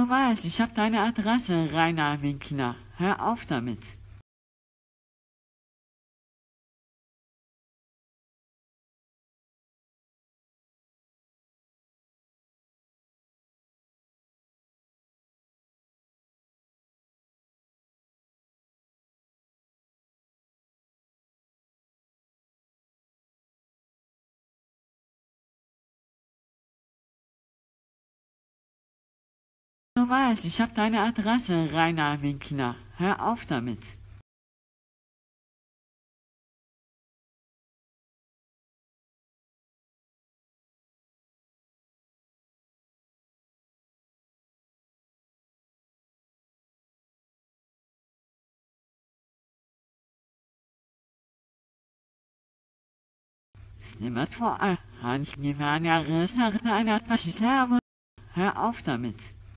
Du weißt, ich hab deine Adresse, Rainer Winkler. Hör auf damit. Du weißt, ich hab deine Adresse, Rainer Winkler. Hör auf damit. Stimmt vor allem, Handgewehr einer Faschismus. Hör auf damit.